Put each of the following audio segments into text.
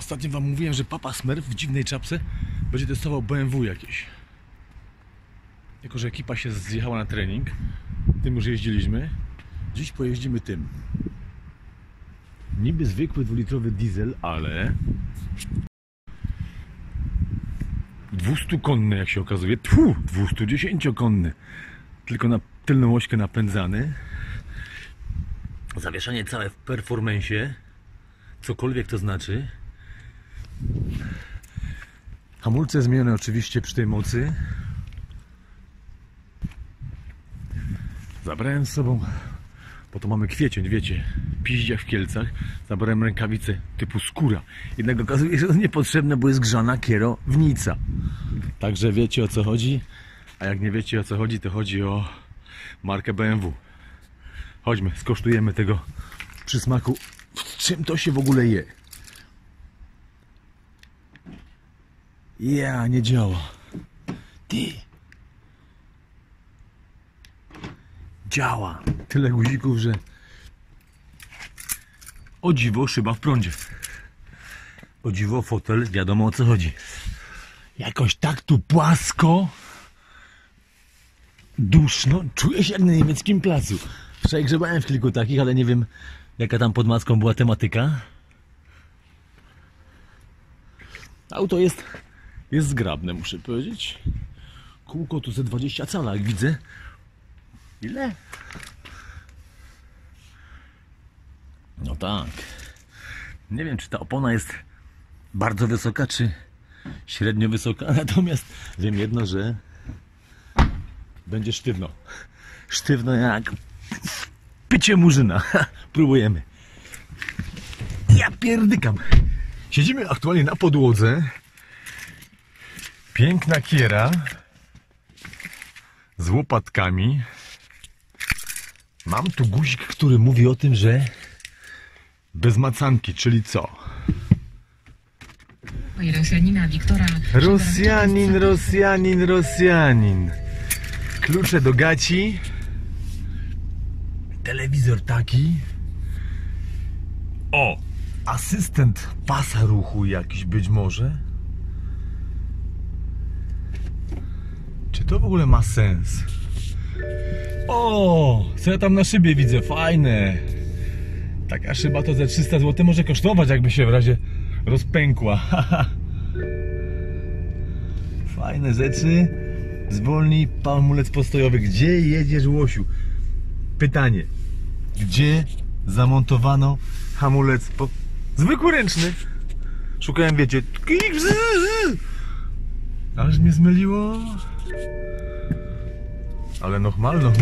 Ostatnio wam mówiłem, że Papa Smurf w dziwnej czapce będzie testował BMW jakieś. Jako że ekipa się zjechała na trening, tym już jeździliśmy. Dziś pojeździmy tym. Niby zwykły 2-litrowy diesel, ale 200-konny, jak się okazuje. 210-konny. Tylko na tylną ośkę napędzany. Zawieszenie całe w performance'ie. Cokolwiek to znaczy. Hamulce zmienione oczywiście przy tej mocy. Zabrałem z sobą, bo to mamy kwiecień, wiecie, piździak w Kielcach. Zabrałem rękawice typu skóra. Jednak okazuje się, że to niepotrzebne, bo jest grzana kierownica. Także wiecie, o co chodzi. A jak nie wiecie, o co chodzi, to chodzi o markę BMW. Chodźmy, skosztujemy tego przysmaku. W czym to się w ogóle je? Ja, nie działa. Ty. Działa. Tyle guzików, że o dziwo szyba w prądzie. O dziwo fotel, wiadomo o co chodzi. Jakoś tak tu płasko, duszno, czuję się jak na niemieckim placu. Wczoraj grzebałem w kilku takich, ale nie wiem jaka tam pod maską była tematyka. Auto jest zgrabne, muszę powiedzieć. Kółko tu ze 20 cala, jak widzę. Ile? No tak. Nie wiem, czy ta opona jest bardzo wysoka, czy średnio wysoka. Natomiast wiem jedno, że będzie sztywno. Sztywno jak pycie murzyna. Próbujemy. Ja pierdykam. Siedzimy aktualnie na podłodze. Piękna kiera z łopatkami. Mam tu guzik, który mówi o tym, że bez macanki, czyli co? Rosjanina Wiktora. Rosjanin. Klucze do gaci. Telewizor taki. O! Asystent pasa ruchu jakiś być może. Czy to w ogóle ma sens? O! Co ja tam na szybie widzę? Fajne! Taka szyba to za 300 zł może kosztować, jakby się w razie rozpękła. Fajne rzeczy. Zwolnij hamulec postojowy. Gdzie jedziesz, łosiu? Pytanie. Gdzie zamontowano hamulec zwykły ręczny? Szukałem, wiecie. Aż mnie zmyliło. Ale normal.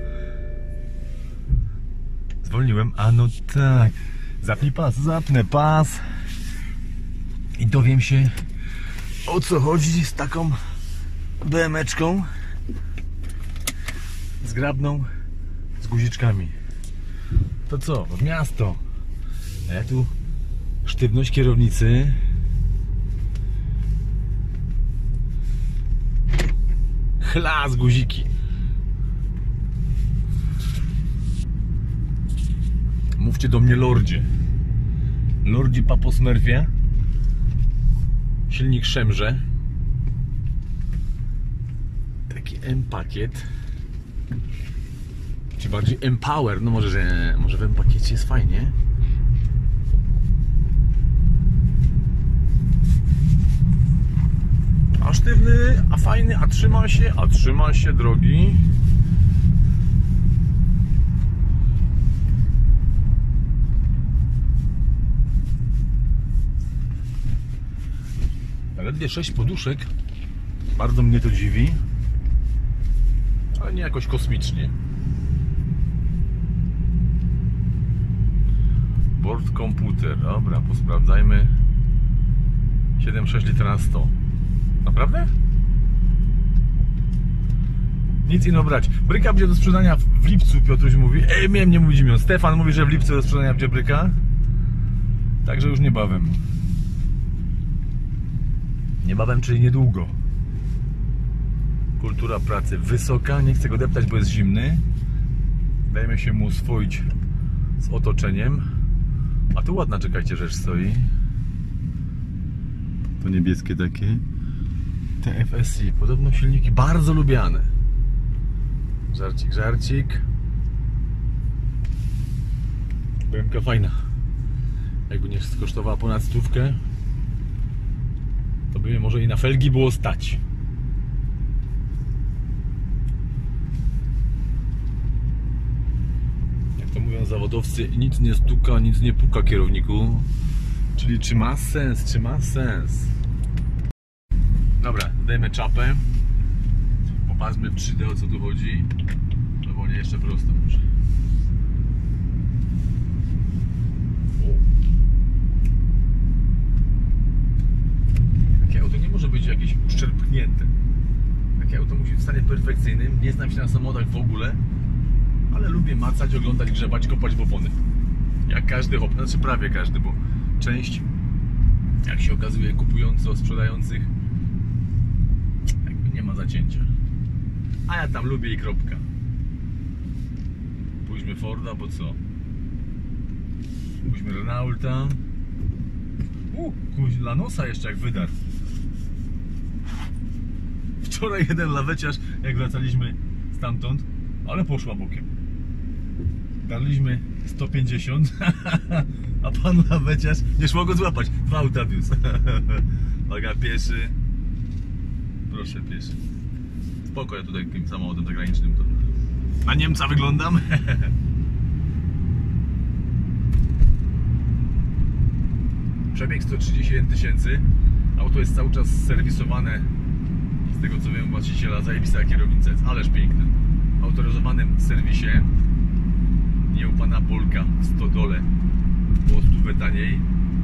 Zwolniłem. A no tak. Zapnij pas. Zapnę pas. I dowiem się, o co chodzi z taką BM-eczką zgrabną z guziczkami. To co? W miasto. A ja tu sztywność kierownicy. Chlas guziki. Mówcie do mnie lordzie. Lordzi Papo Smurfie. Silnik szemrze. Taki M-pakiet. Czy bardziej M-Power. No może w M-pakiecie jest fajnie. A sztywny, a fajny, a trzyma się drogi. Ledwie 6 poduszek. Bardzo mnie to dziwi. Ale nie jakoś kosmicznie. Bord komputer. Dobra, posprawdzajmy. 7,6 litra na 100. Naprawdę? Nic innego brać. Bryka będzie do sprzedania w lipcu, Piotruś mówi. Miałem nie mówić imion. Stefan mówi, że w lipcu do sprzedania będzie bryka. Także już niebawem. Niebawem, czyli niedługo. Kultura pracy wysoka. Nie chcę go deptać, bo jest zimny. Dajmy się mu oswoić z otoczeniem. A tu ładna, czekajcie, rzecz stoi. To niebieskie takie. TFSI. Podobno silniki bardzo lubiane. Żarcik, żarcik. BMK fajna. Jakby nie kosztowała ponad 100, to by mnie może i na felgi było stać. Jak to mówią zawodowcy, nic nie stuka, nic nie puka, kierowniku. Czyli czy ma sens, czy ma sens? Dobra, dajmy czapę. Popatrzmy w 3D, o co tu chodzi. No bo nie, jeszcze prosto może. Takie auto nie może być jakieś uszczerpnięte. Takie auto musi być w stanie perfekcyjnym. Nie znam się na samochodach w ogóle, ale lubię macać, oglądać, grzebać, kopać w opony. Jak każdy hop, znaczy prawie każdy, bo część, jak się okazuje, kupująco-sprzedających jakby nie ma zacięcia. A ja tam lubię i kropka. Pójdźmy Forda, bo co? Pójdźmy Renaulta. Lanosa jeszcze jak wydarł. Wczoraj jeden laweciarz, jak wracaliśmy stamtąd, ale poszła bokiem. Darliśmy 150, a pan laweciarz nie szło go złapać. 2 auta wiózł. Uwaga, pieszy. Proszę, pieszy. Spoko, ja tutaj tym samochodem zagranicznym to na Niemca wyglądam. Przebieg 131 000. Auto jest cały czas serwisowane. Z tego co wiem, właściciela, zajebista kierownica jest, ależ piękna. W autoryzowanym serwisie. Nie u pana Polka w stodole. Było 100 taniej.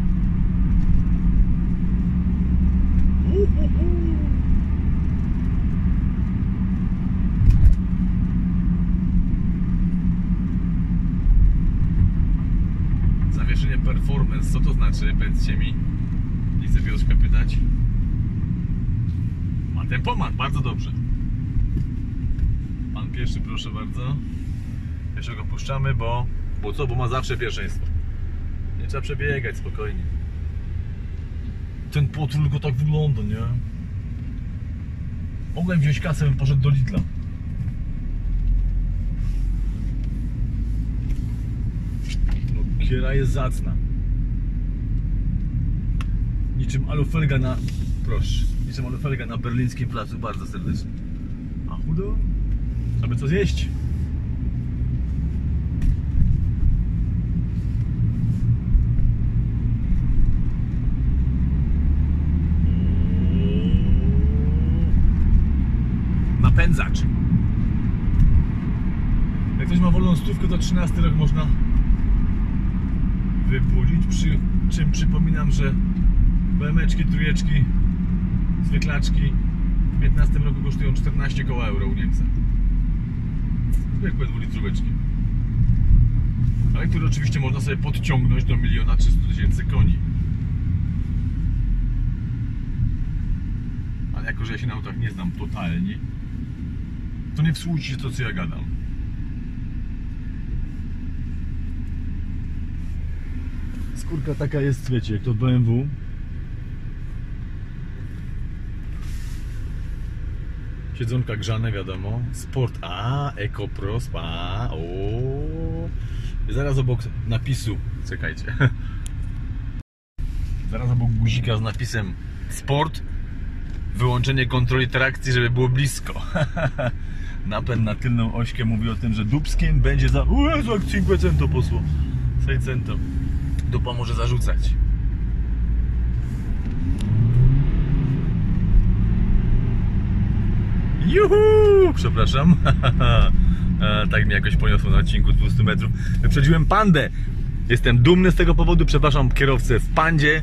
Zawieszenie performance, co to znaczy? Powiedzcie mi. Nie chcę Piotrka pytać. Ma tempomat, bardzo dobrze. Pan pierwszy, proszę bardzo. Pierwszego puszczamy, bo co? Bo ma zawsze pierwszeństwo. Nie trzeba przebiegać, spokojnie. Ten potwór tylko tak wygląda, nie? Mogłem wziąć kasę, bym poszedł do Lidla. No, kiera jest zacna. Niczym alufelga na... Proszę. Niczym alufelga na berlińskim placu. Bardzo serdecznie. A chudo? Aby co zjeść? Napędzacz. Jak ktoś ma wolną stówkę, to 13 rok można wybudzić. Przy czym przypominam, że BM-eczki, trójeczki, zwyklaczki w 15 roku kosztują 14 koła euro u Niemca. Zwykłe 2-litróweczki. Ale które oczywiście można sobie podciągnąć do 1 300 000 koni. Ale jako, że ja się na autach nie znam totalnie, to nie wsłuchajcie się to, co ja gadam. Skórka taka jest, wiecie, jak to BMW. Siedzonka grzane, wiadomo. Sport A, EcoPro, Spa. O. Zaraz obok napisu, czekajcie. Zaraz obok guzika z napisem Sport. Wyłączenie kontroli trakcji, żeby było blisko. Napęd na tylną ośkę mówi o tym, że dupskiem będzie za... Jezu, jak 500 posło. 600. Dupa może zarzucać. Juhu! Przepraszam. Tak mnie jakoś poniosło na odcinku 200 metrów. Wyprzedziłem pandę. Jestem dumny z tego powodu. Przepraszam kierowcę w pandzie,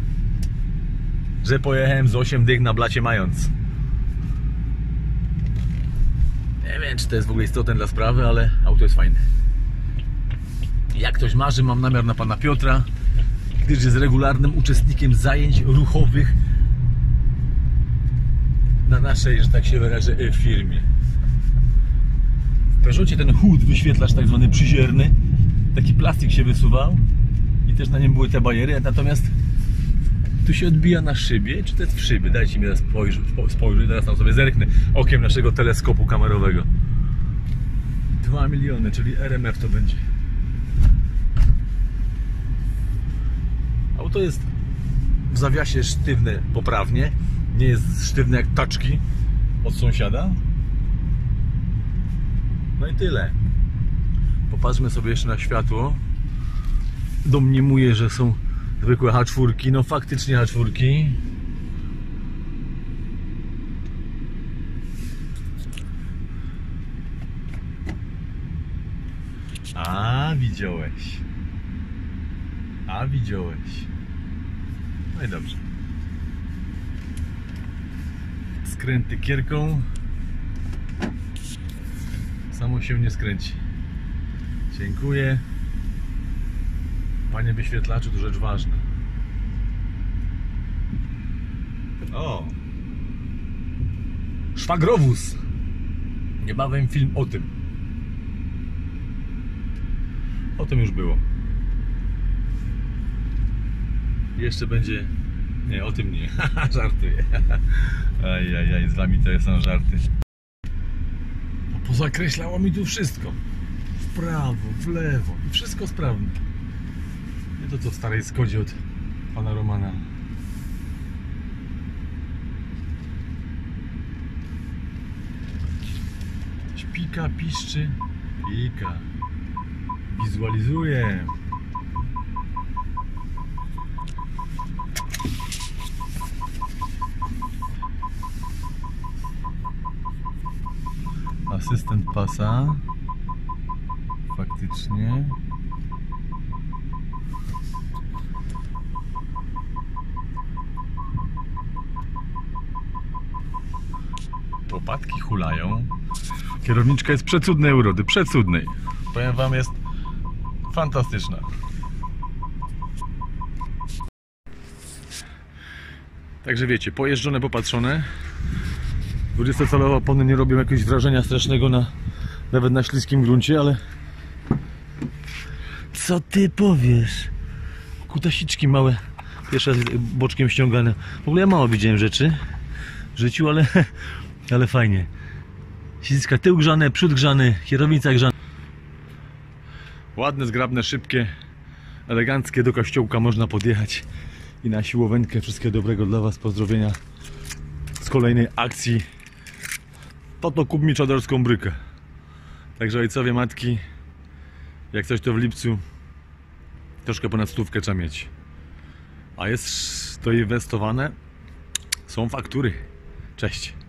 że pojechałem z 8 dych na blacie mając. Nie wiem, czy to jest w ogóle istotne dla sprawy, ale auto jest fajne. Jak ktoś marzy, mam namiar na pana Piotra, gdyż jest regularnym uczestnikiem zajęć ruchowych na naszej, że tak się wyrażę, firmie. W Peugeotie ten HUD, wyświetlacz tak zwany przyzierny, taki plastik się wysuwał i też na nim były te bariery, natomiast tu się odbija na szybie, czy to jest w szybie? Dajcie mi teraz spojrzeć, teraz tam sobie zerknę okiem naszego teleskopu kamerowego. 2 miliony, czyli RMF to będzie. Auto jest w zawiasie sztywne poprawnie, nie jest sztywne jak taczki od sąsiada. No i tyle. Popatrzmy sobie jeszcze na światło. Domniemuję, że są zwykłe H4, no faktycznie H4. A widziałeś. A widziałeś. No i dobrze. Skręty kierką. Samo się nie skręci. Dziękuję. Panie wyświetlaczu, to rzecz ważna. O! Szwagrowóz! Niebawem film o tym. O tym już było. Jeszcze będzie... Nie, o tym nie. Żartuję. Ajajaj, z wami to są żarty. A pozakreślało mi tu wszystko. W prawo, w lewo. I wszystko sprawne. Nie to co w starej Skodzie od pana Romana. Pika, piszczy. Pika. Wizualizuje. Asystent pasa. Faktycznie. Popadki hulają. Kierowniczka jest przecudnej urody, przecudnej. Powiem wam, jest fantastyczna. Także wiecie, pojeżdżone, popatrzone. 20-calowe opony nie robią jakiegoś wrażenia strasznego nawet na śliskim gruncie, ale co ty powiesz? Kutasiczki małe, pierwszy raz boczkiem ściągane. W ogóle ja mało widziałem rzeczy w życiu, ale fajnie. Siedziska tył grzane, przód grzany, kierownica grzana. Ładne, zgrabne, szybkie, eleganckie, do kościołka można podjechać i na siłowenkę. Wszystkiego dobrego dla was, pozdrowienia z kolejnej akcji. To kup mi czadorską brykę. Także ojcowie, matki, jak coś to w lipcu troszkę ponad 100 trzeba mieć. A jest to inwestowane, są faktury. Cześć.